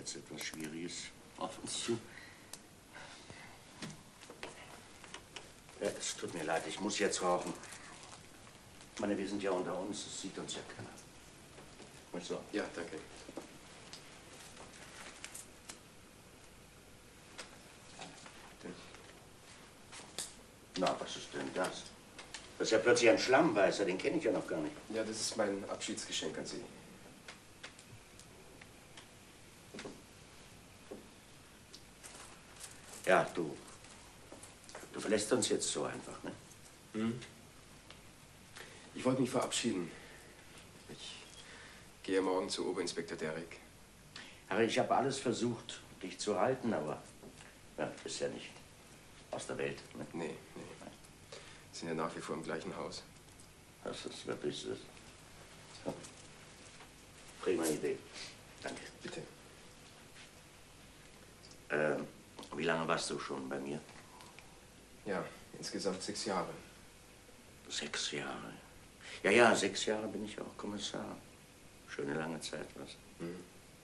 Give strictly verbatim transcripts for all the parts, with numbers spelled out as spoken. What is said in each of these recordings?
jetzt etwas Schwieriges auf uns zu. Ja, es tut mir leid, ich muss jetzt rauchen. Ich meine, wir sind ja unter uns, es sieht uns ja keiner. Nicht so? Ja, danke. Na, was ist denn das? Das ist ja plötzlich ein Schlammweißer, den kenne ich ja noch gar nicht. Ja, das ist mein Abschiedsgeschenk an Sie. Ja, du. Du verlässt uns jetzt so einfach, ne? Hm? Ich wollte mich verabschieden. Ich gehe morgen zu Oberinspektor Derrick. Harry, ich habe alles versucht, dich zu halten, aber ja, du bist ja nicht aus der Welt, ne? Nee, nee. Wir sind ja nach wie vor im gleichen Haus. Das ist wirklich das. Ja. Prima Idee. Danke. Bitte. Ähm, wie lange warst du schon bei mir? Ja, insgesamt sechs Jahre. Sechs Jahre. Ja, ja, sechs Jahre bin ich auch Kommissar. Schöne lange Zeit, was? Mhm.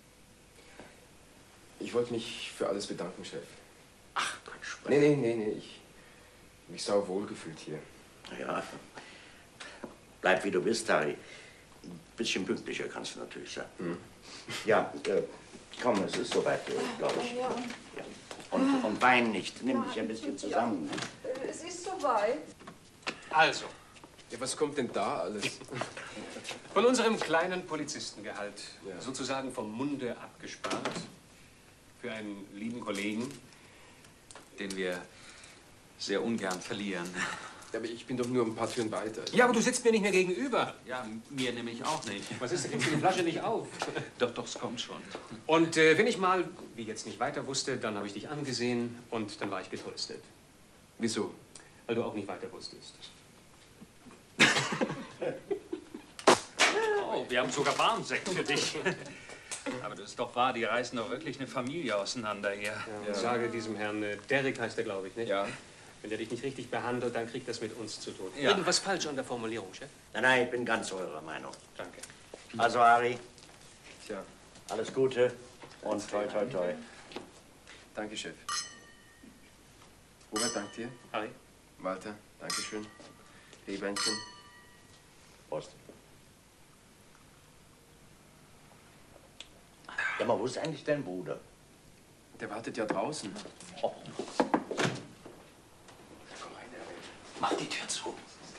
Ich wollte mich für alles bedanken, Chef. Ach, Quatsch. Nee, nee, nee, nee. Ich habe mich sau wohl gefühlt hier. Ja, bleib wie du bist, Harry. Ein bisschen pünktlicher kannst du natürlich sein. Mhm. Ja, äh, komm, es ist soweit, glaube ich. Ja. Ja. Und, und wein nicht. Nimm dich ein bisschen zusammen. Ja, es ist soweit. Also. Ja, was kommt denn da alles? Von unserem kleinen Polizistengehalt, Ja. sozusagen vom Munde abgespart, für einen lieben Kollegen, Den wir sehr ungern verlieren. Ja, aber ich bin doch nur ein paar Türen weiter. Ja, aber du sitzt mir nicht mehr gegenüber. Ja, mir nämlich auch nicht. Was ist, da kriegst du die Flasche nicht auf. Doch, doch, es kommt schon. Und äh, wenn ich mal, wie jetzt nicht weiter wusste, dann habe ich dich angesehen und dann war ich getröstet. Wieso? Weil du auch nicht weiter wusstest. Oh, wir haben sogar Warnsekt für dich. Aber das ist doch wahr, die reißen doch wirklich eine Familie auseinander hier. Ja, ja. Sage diesem Herrn äh, Derrick heißt er, glaube ich, nicht? Ja. Wenn der dich nicht richtig behandelt, dann kriegt das mit uns zu tun. Ja. Irgendwas falsch an der Formulierung, Chef? Nein, nein, ich bin ganz eurer Meinung. Danke. Also, Harry, Tja, alles Gute und toi, toi, toi. danke, Chef. Robert, danke dir. Harry? Walter, danke schön. Rehbeinchen. Prost. Ja, aber wo ist eigentlich dein Bruder? Der wartet ja draußen. Oh. Mach die Tür zu.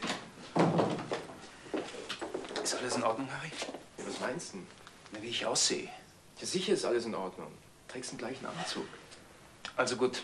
Ist alles in Ordnung, Harry? Ja, was meinst du? Na, wie ich aussehe. Ja, sicher ist alles in Ordnung. Du trägst den gleichen Anzug. Also gut.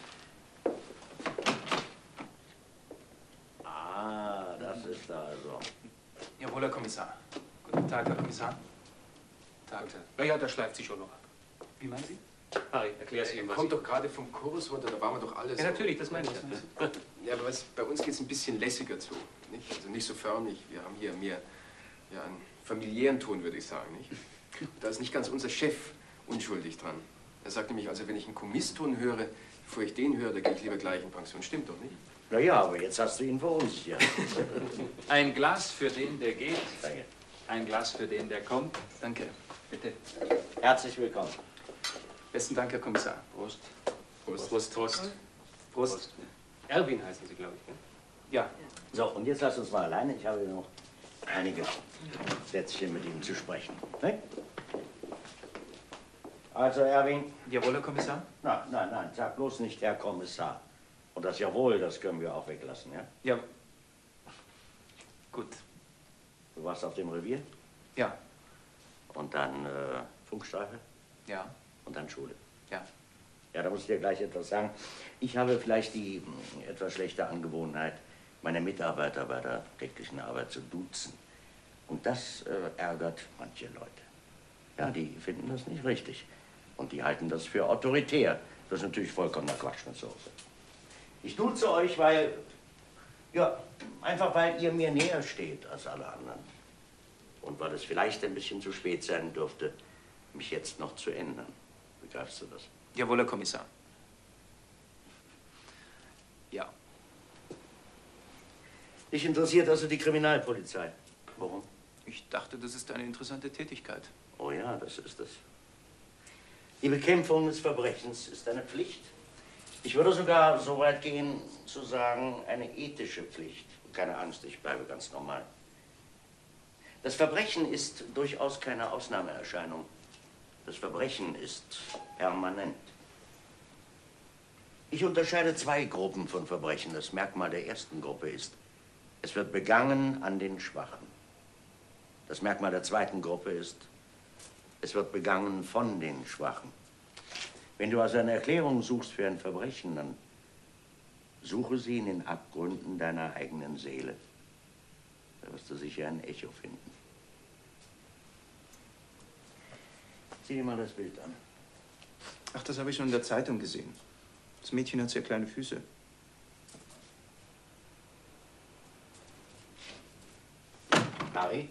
Ah, das ist also. Jawohl, Herr Kommissar. Guten Tag, Herr Kommissar. Tag. Ja, ja, da schleift sich schon noch ab. Wie meinen Sie? Harry, erklär's ihm Er was. kommt doch gerade vom Kurs runter, da waren wir doch alle so. Ja, natürlich, das meine ich. Ja. Ja, aber was, bei uns geht es ein bisschen lässiger zu. Nicht? Also nicht so förmlich. Wir haben hier mehr ja, einen familiären Ton, würde ich sagen. Nicht? Da ist nicht ganz unser Chef unschuldig dran. Er sagt nämlich, also wenn ich einen Kommisston höre, bevor ich den höre, da gehe ich lieber gleich in Pension. Stimmt doch nicht? Na ja, aber jetzt hast du ihn vor uns hier. Ein Glas für den, der geht. Danke. Ein Glas für den, der kommt. Danke. Bitte. Herzlich willkommen. Besten Dank, Herr Kommissar. Prost. Prost, Prost, Prost. Prost. Prost. Erwin heißen Sie, glaube ich, ne? Ja. So, und jetzt lass uns mal alleine. Ich habe hier noch einige Sätzchen mit Ihnen zu sprechen. Ne? Also, Erwin. Jawohl, Herr Kommissar. Nein, nein, nein, sag bloß nicht Herr Kommissar. Und das Jawohl, das können wir auch weglassen, ja? Ja. Gut. Du warst auf dem Revier Ja. und dann äh, Funkstreife Ja. und dann Schule. Ja. Ja, da muss ich dir gleich etwas sagen. Ich habe vielleicht die mh, etwas schlechte Angewohnheit, meine Mitarbeiter bei der täglichen Arbeit zu duzen. Und das äh, ärgert manche Leute. Ja, die finden das nicht richtig. Und die halten das für autoritär. Das ist natürlich vollkommener Quatsch mit so. Ich duze euch, weil, ja, einfach weil ihr mir näher steht als alle anderen. Und weil es vielleicht ein bisschen zu spät sein dürfte, mich jetzt noch zu ändern. Begreifst du das? Jawohl, Herr Kommissar. Ja. Dich interessiert also die Kriminalpolizei. Warum? Ich dachte, das ist eine interessante Tätigkeit. Oh ja, das ist es. Die Bekämpfung des Verbrechens ist eine Pflicht. Ich würde sogar so weit gehen, zu sagen, eine ethische Pflicht. Keine Angst, ich bleibe ganz normal. Das Verbrechen ist durchaus keine Ausnahmeerscheinung. Das Verbrechen ist permanent. Ich unterscheide zwei Gruppen von Verbrechen. Das Merkmal der ersten Gruppe ist, es wird begangen an den Schwachen. Das Merkmal der zweiten Gruppe ist, es wird begangen von den Schwachen. Wenn du also eine Erklärung suchst für ein Verbrechen, dann suche sie in den Abgründen deiner eigenen Seele. Da wirst du sicher ein Echo finden. Sieh dir mal das Bild an. Ach, das habe ich schon in der Zeitung gesehen. Das Mädchen hat sehr kleine Füße. Harry?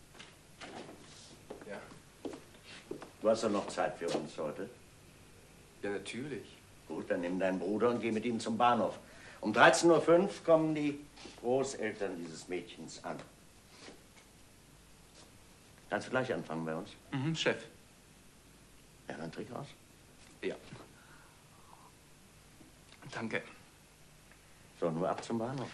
Ja. Du hast doch noch Zeit für uns heute. Ja, natürlich. Gut, dann nimm deinen Bruder und geh mit ihm zum Bahnhof. Um dreizehn Uhr fünf kommen die Großeltern dieses Mädchens an. Kannst du gleich anfangen bei uns? Mhm, Chef. Ja, dann trink aus. Ja. Danke. So, nur ab zum Bahnhof.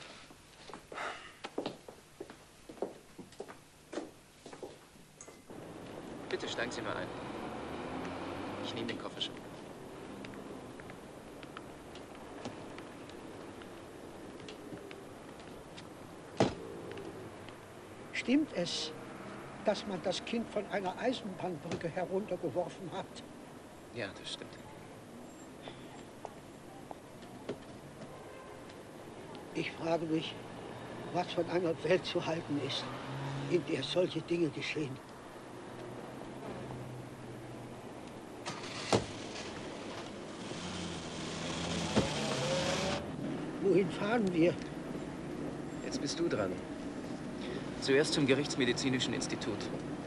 Bitte steigen Sie mal ein. Ich nehme den Koffer schon. Stimmt es, dass man das Kind von einer Eisenbahnbrücke heruntergeworfen hat? Ja, das stimmt. Ich frage mich, was von einer Welt zu halten ist, in der solche Dinge geschehen. Wohin fahren wir? Jetzt bist du dran. Zuerst zum Gerichtsmedizinischen Institut.